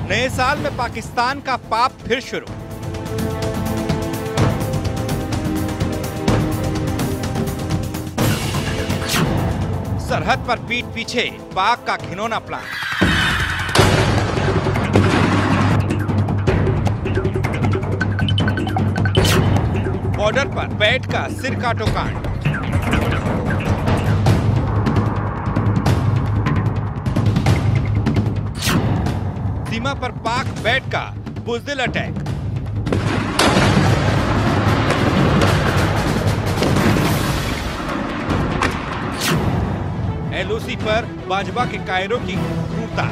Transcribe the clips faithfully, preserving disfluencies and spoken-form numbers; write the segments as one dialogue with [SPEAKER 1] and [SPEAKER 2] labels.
[SPEAKER 1] नए साल में पाकिस्तान का पाप फिर शुरू। सरहद पर पीठ पीछे पाक का घिनौना प्लान। बॉर्डर पर बैठ का सिर काटो कांड। सीमा पर पाक बैठ का बुज़दिल अटैक। एलओसी पर बाजवा के कायरों की क्रूरता।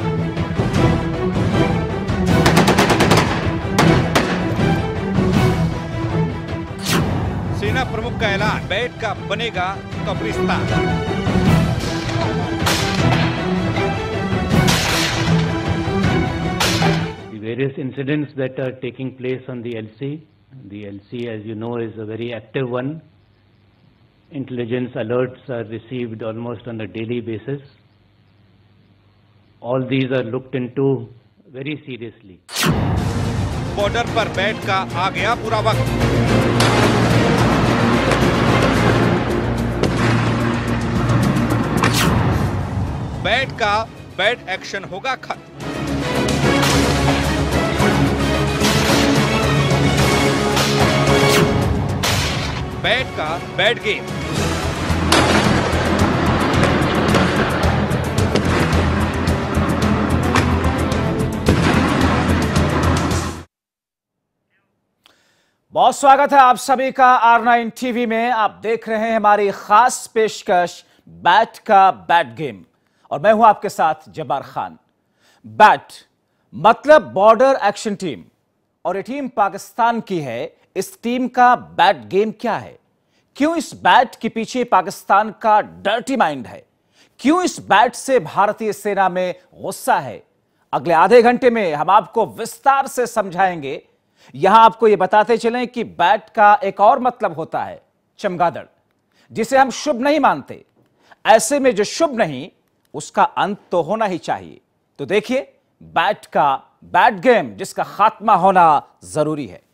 [SPEAKER 1] सेना प्रमुख का ऐलान, बैठ का बनेगा कब्रिस्तान।
[SPEAKER 2] Various incidents that are taking place on the L C. The L C, as you know, is a very active one. Intelligence alerts are received almost on a daily basis. All these are looked into very seriously.
[SPEAKER 1] Border पर बैठ का आ गया पूरा वक्त। बैठ का bad action होगा खत्म। बैट का बैड गेम।
[SPEAKER 3] बहुत स्वागत है आप सभी का आर नाइन टीवी में। आप देख रहे हैं हमारी खास पेशकश बैट का बैड गेम और मैं हूं आपके साथ जब्बार खान। बैट मतलब बॉर्डर एक्शन टीम और ये टीम पाकिस्तान की है। इस टीम का बैट गेम क्या है? क्यों इस बैट के पीछे पाकिस्तान का डर्टी माइंड है? क्यों इस बैट से भारतीय सेना में गुस्सा है? अगले आधे घंटे में हम आपको विस्तार से समझाएंगे। यहां आपको यह बताते चलें कि बैट का एक और मतलब होता है चमगादड़, जिसे हम शुभ नहीं मानते। ऐसे में जो शुभ नहीं, उसका अंत तो होना ही चाहिए। तो देखिए बैट का बैट गेम, जिसका खात्मा होना जरूरी है।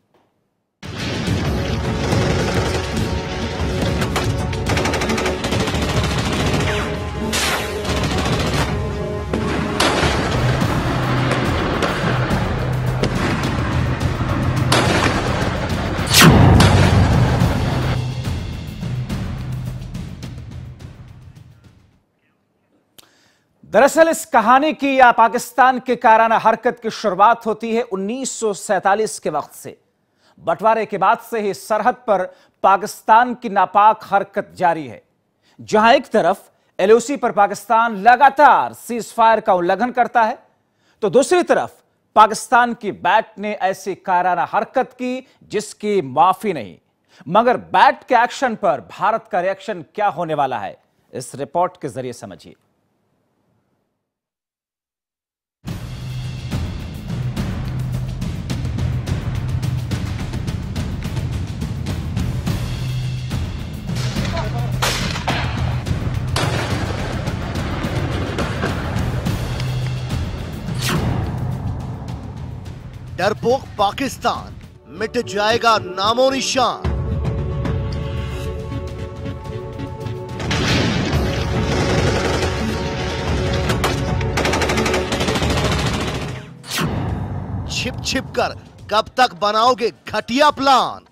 [SPEAKER 3] दरअसल इस कहानी की या पाकिस्तान के कायराना हरकत की शुरुआत होती है उन्नीस सौ सैंतालीस के वक्त से। बंटवारे के बाद से ही सरहद पर पाकिस्तान की नापाक हरकत जारी है, जहां एक तरफ एलओसी पर पाकिस्तान लगातार सीज फायर का उल्लंघन करता है, तो दूसरी तरफ पाकिस्तान की बैट ने ऐसी कायराना हरकत की जिसकी माफी नहीं। मगर बैट के एक्शन पर भारत का रिएक्शन क्या होने वाला है, इस रिपोर्ट के जरिए समझिए।
[SPEAKER 4] डरपोक पाकिस्तान मिट जाएगा नामो निशान। छिप छिप कर कब तक बनाओगे घटिया प्लान?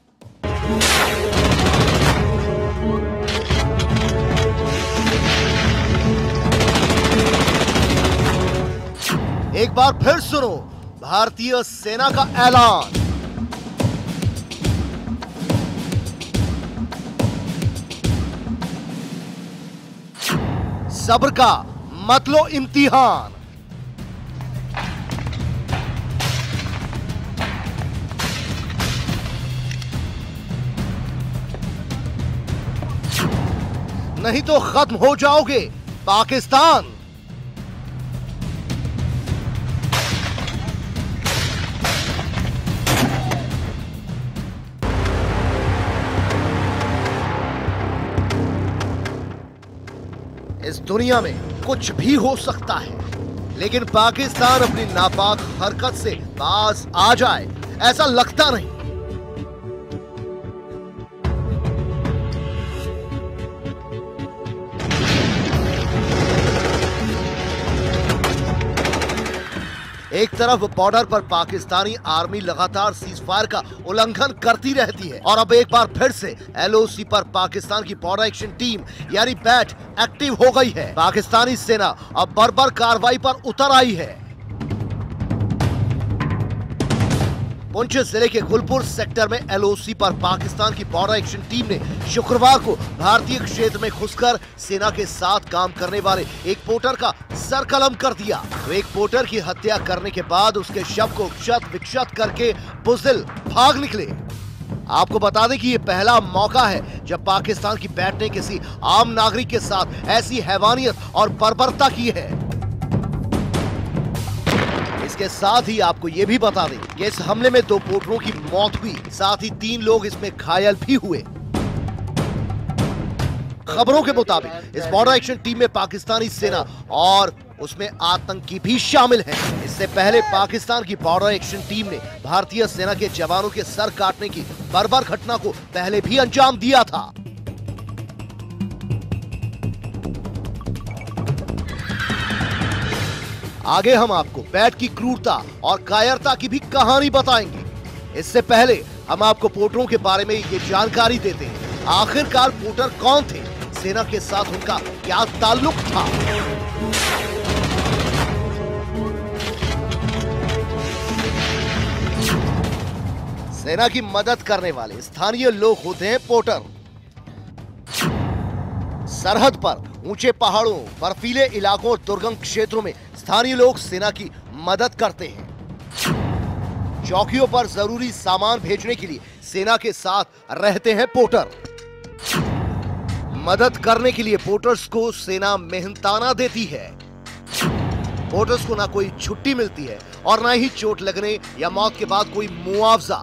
[SPEAKER 4] एक बार फिर सुनो भारतीय सेना का ऐलान। सब्र का मत लो इम्तिहान। नहीं तो खत्म हो जाओगे पाकिस्तान। इस दुनिया में कुछ भी हो सकता है, लेकिन पाकिस्तान अपनी नापाक हरकत से बाज आ जाए ऐसा लगता नहीं। एक तरफ बॉर्डर पर पाकिस्तानी आर्मी लगातार सीज फायर का उल्लंघन करती रहती है और अब एक बार फिर से एलओसी पर पाकिस्तान की बॉर्डर एक्शन टीम यानी बैट एक्टिव हो गई है। पाकिस्तानी सेना अब बर्बर कार्रवाई पर उतर आई है। पुंछ जिले के गुलपुर सेक्टर में एलओसी पर पाकिस्तान की बॉर्डर एक्शन टीम ने शुक्रवार को भारतीय क्षेत्र में घुसकर सेना के साथ काम करने वाले एक पोर्टर का सर कलम कर दिया। तो एक पोर्टर की हत्या करने के बाद उसके शव को क्षत विक्षत करके बुज़दिल भाग निकले। आपको बता दें कि ये पहला मौका है जब पाकिस्तान की बैट ने किसी आम नागरिक के साथ ऐसी हैवानियत और बर्बरता की है। इसके साथ ही आपको ये भी बता दें कि इस हमले में दो पोर्टरों की मौत हुई, साथ ही तीन लोग इसमें घायल भी हुए। खबरों के मुताबिक इस बॉर्डर एक्शन टीम में पाकिस्तानी सेना और उसमें आतंकी भी शामिल हैं। इससे पहले पाकिस्तान की बॉर्डर एक्शन टीम ने भारतीय सेना के जवानों के सर काटने की बर्बर घटना को पहले भी अंजाम दिया था। आगे हम आपको बैट की क्रूरता और कायरता की भी कहानी बताएंगे। इससे पहले हम आपको पोर्टरों के बारे में ये जानकारी देते हैं। आखिरकार पोर्टर कौन थे, सेना के साथ उनका क्या ताल्लुक था। सेना की मदद करने वाले स्थानीय लोग होते हैं पोर्टर। सरहद पर ऊंचे पहाड़ों, बर्फीले इलाकों और दुर्गम क्षेत्रों में स्थानीय लोग सेना की मदद करते हैं। चौकियों पर जरूरी सामान भेजने के लिए सेना के साथ रहते हैं पोर्टर। मदद करने के लिए पोर्टर्स को सेना मेहनताना देती है। पोर्टर्स को ना कोई छुट्टी मिलती है और ना ही चोट लगने या मौत के बाद कोई मुआवजा।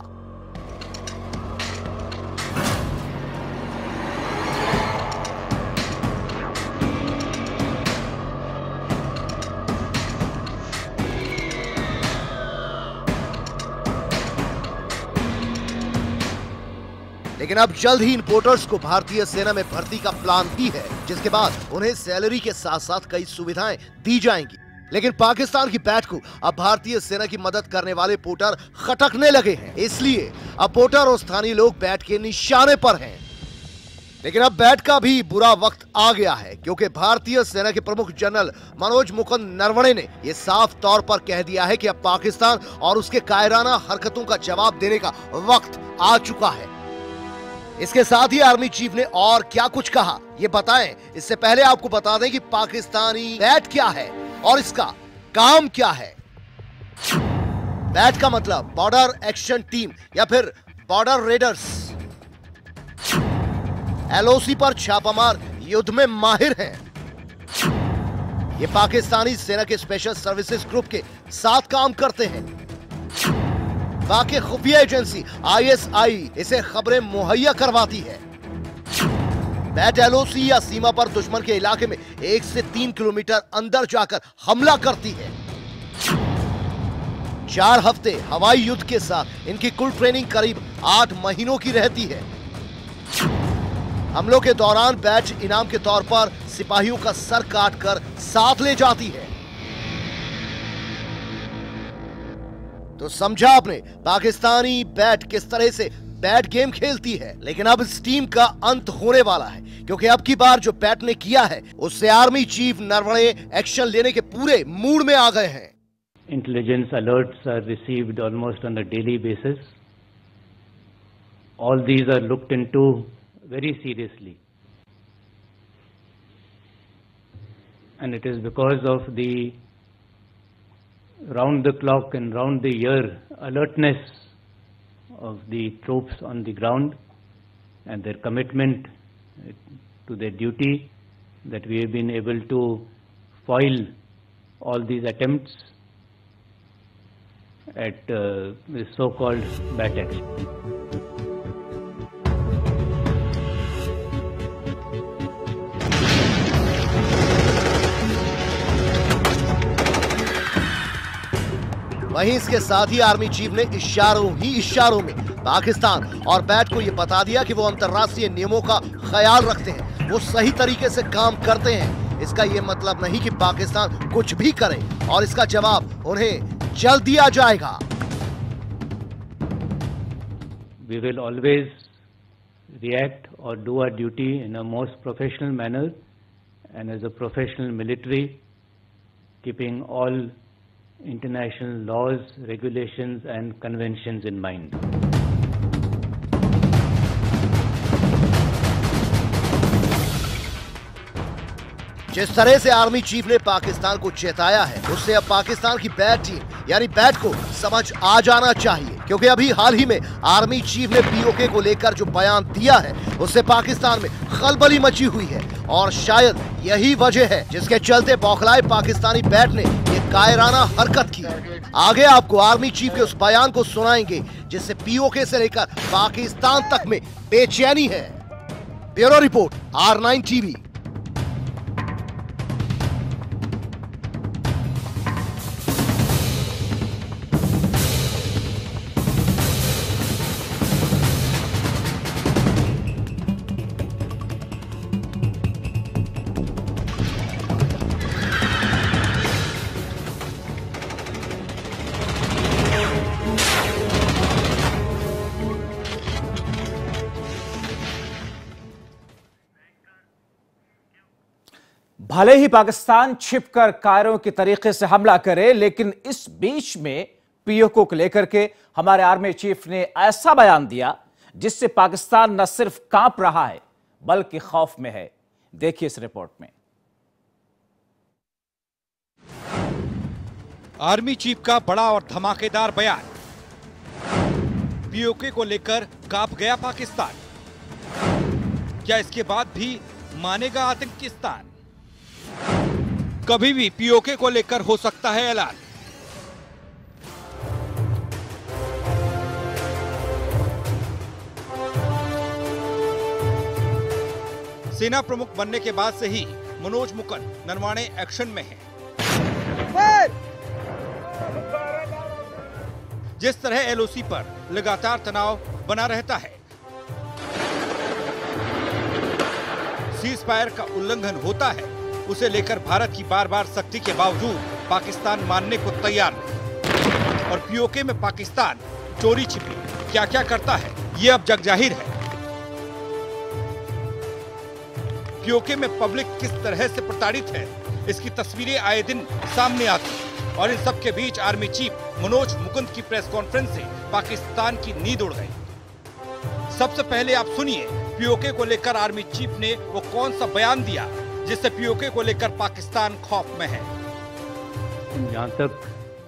[SPEAKER 4] लेकिन अब जल्द ही इन पोर्टर्स को भारतीय सेना में भर्ती का प्लान भी है, जिसके बाद उन्हें सैलरी के साथ साथ कई सुविधाएं दी जाएंगी। लेकिन पाकिस्तान की बैट को अब भारतीय सेना की मदद करने वाले पोर्टर खटकने लगे हैं, इसलिए अब पोर्टर और स्थानीय लोग बैट के निशाने पर हैं। लेकिन अब बैट का भी बुरा वक्त आ गया है, क्योंकि भारतीय सेना के प्रमुख जनरल मनोज मुकुंद नरवणे ने यह साफ तौर पर कह दिया है कि अब पाकिस्तान और उसके कायराना हरकतों का जवाब देने का वक्त आ चुका है। इसके साथ ही आर्मी चीफ ने और क्या कुछ कहा ये बताएं, इससे पहले आपको बता दें कि पाकिस्तानी बैट क्या है और इसका काम क्या है। बैट का मतलब बॉर्डर एक्शन टीम या फिर बॉर्डर रेडर्स। एलओसी पर छापामार युद्ध में माहिर हैं। ये पाकिस्तानी सेना के स्पेशल सर्विसेज ग्रुप के साथ काम करते हैं। बाकी खुफिया एजेंसी आई एस आई इसे खबरें मुहैया करवाती है। बैट एलओसी या सीमा पर दुश्मन के इलाके में एक से तीन किलोमीटर अंदर जाकर हमला करती है। चार हफ्ते हवाई युद्ध के साथ इनकी कुल ट्रेनिंग करीब आठ महीनों की रहती है। हमलों के दौरान बैट इनाम के तौर पर सिपाहियों का सर काटकर साथ ले जाती है। तो समझा आपने पाकिस्तानी बैट किस तरह से बैट गेम खेलती है। लेकिन अब इस टीम का अंत होने वाला है, क्योंकि अब की बार जो बैट ने किया है उससे आर्मी चीफ नरवणे एक्शन लेने के पूरे मूड में आ गए हैं।
[SPEAKER 2] Intelligence alerts are received almost on a daily basis. All these are looked into very seriously. And it is because of the round the clock and round the year alertness of the troops on the ground and their commitment to their duty that we have been able to foil all these attempts at uh, the so-called bat action.
[SPEAKER 4] वहीं इसके साथ ही army chief ने इशारों ही इशारों में पाकिस्तान और bat को ये बता दिया कि वो अंतर्राष्ट्रीय नियमों का ख्याल रखते हैं, वो सही तरीके से काम करते हैं। इसका ये मतलब नहीं कि पाकिस्तान कुछ भी करे और इसका जवाब उन्हें जल्द दिया जाएगा।
[SPEAKER 2] We will always react or do our duty in a most professional manner and as a professional military, keeping all international laws, regulations and conventions in mind.
[SPEAKER 4] जिस तरह से आर्मी चीफ ने पाकिस्तान को चेताया है, उससे अब पाकिस्तान की बैट टीम यानी बैट को समझ आ जाना चाहिए, क्योंकि अभी हाल ही में आर्मी चीफ ने पीओके को लेकर जो बयान दिया है, उससे पाकिस्तान में खलबली मची हुई है और शायद यही वजह है जिसके चलते बौखलाए पाकिस्तानी बैट ने ये कायराना हरकत की। आगे आपको आर्मी चीफ के उस बयान को सुनाएंगे जिससे पीओके से लेकर पाकिस्तान तक में बेचैनी है। Bureau report, R nine TV.
[SPEAKER 3] भले ही पाकिस्तान छिपकर कायरों के तरीके से हमला करे, लेकिन इस बीच में पीओके को लेकर के हमारे आर्मी चीफ ने ऐसा बयान दिया जिससे पाकिस्तान न सिर्फ कांप रहा है बल्कि खौफ में है। देखिए इस रिपोर्ट में।
[SPEAKER 1] आर्मी चीफ का बड़ा और धमाकेदार बयान। पीओके को लेकर कांप गया पाकिस्तान। क्या इसके बाद भी मानेगा आतंकिस्तान? कभी भी पीओके को लेकर हो सकता है ऐलान। सेना प्रमुख बनने के बाद से ही मनोज मुकुंद नरवाणे एक्शन में हैं। जिस तरह एलओसी पर लगातार तनाव बना रहता है, सीज फायर का उल्लंघन होता है, उसे लेकर भारत की बार बार सख्ती के बावजूद पाकिस्तान मानने को तैयार नहीं। और पीओके में पाकिस्तान चोरी छिपी क्या क्या करता है, ये अब जग जाहिर है। पीओके में पब्लिक किस तरह से प्रताड़ित है, इसकी तस्वीरें आए दिन सामने आती हैं। और इन सब के बीच आर्मी चीफ मनोज मुकुंद की प्रेस कॉन्फ्रेंस से पाकिस्तान की नींद उड़ गई। सबसे पहले आप सुनिए पीओके को लेकर आर्मी चीफ ने वो कौन सा बयान दिया जिससे पीओके को लेकर पाकिस्तान खौफ में है।
[SPEAKER 2] जहां तक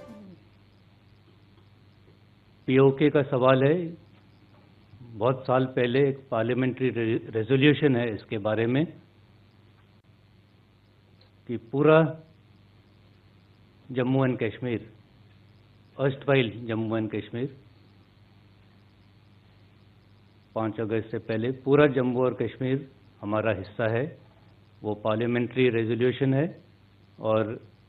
[SPEAKER 2] पीओके का सवाल है, बहुत साल पहले एक पार्लियामेंट्री रेजोल्यूशन है इसके बारे में कि पूरा Jammu and Kashmir, erstwhile Jammu and Kashmir, पाँच अगस्त से पहले पूरा जम्मू और कश्मीर हमारा हिस्सा है। वो पार्लियामेंट्री रेजोल्यूशन है और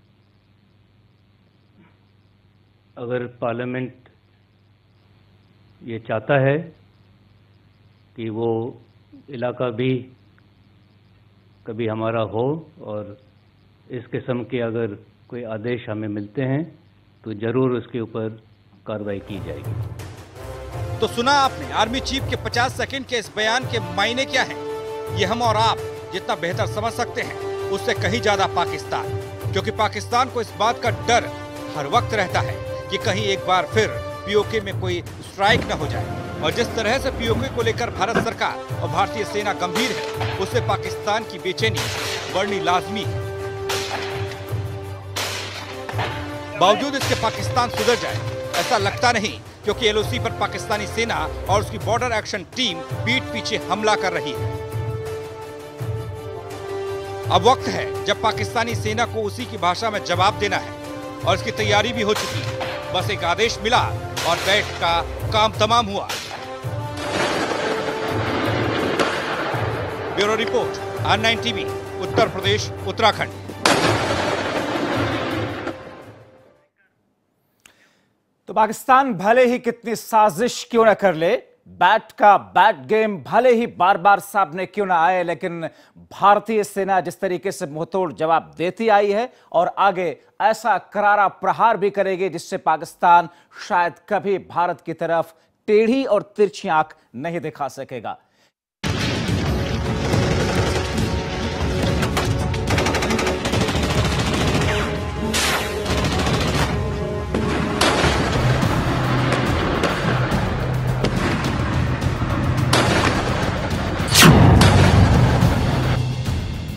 [SPEAKER 2] अगर पार्लियामेंट ये चाहता है कि वो इलाका भी कभी हमारा हो और इस किस्म के अगर कोई आदेश हमें मिलते हैं तो जरूर उसके ऊपर कार्रवाई की जाएगी।
[SPEAKER 1] तो सुना आपने आर्मी चीफ के पचास सेकंड के इस बयान के मायने क्या हैं? ये हम और आप जितना बेहतर समझ सकते हैं उससे कहीं ज्यादा पाकिस्तान, क्योंकि पाकिस्तान को इस बात का डर हर वक्त रहता है कि कहीं एक बार फिर पीओके में कोई स्ट्राइक न हो जाए। और जिस तरह से पीओके को लेकर भारत सरकार और भारतीय सेना गंभीर है, उससे पाकिस्तान की बेचैनी बढ़नी लाजमी है। बावजूद इसके पाकिस्तान सुधर जाए ऐसा लगता नहीं, क्योंकि एलओसी पर पाकिस्तानी सेना और उसकी बॉर्डर एक्शन टीम पीठ पीछे हमला कर रही है। अब वक्त है जब पाकिस्तानी सेना को उसी की भाषा में जवाब देना है और इसकी तैयारी भी हो चुकी है। बस एक आदेश मिला और बैठ का काम तमाम हुआ। Bureau report, R nine TV, Uttar Pradesh, Uttarakhand.
[SPEAKER 3] तो पाकिस्तान भले ही कितनी साजिश क्यों न कर ले, बैट का बैट गेम भले ही बार बार सामने क्यों ना आए, लेकिन भारतीय सेना जिस तरीके से मुंहतोड़ जवाब देती आई है और आगे ऐसा करारा प्रहार भी करेगी जिससे पाकिस्तान शायद कभी भारत की तरफ टेढ़ी और तिरछी आंख नहीं दिखा सकेगा।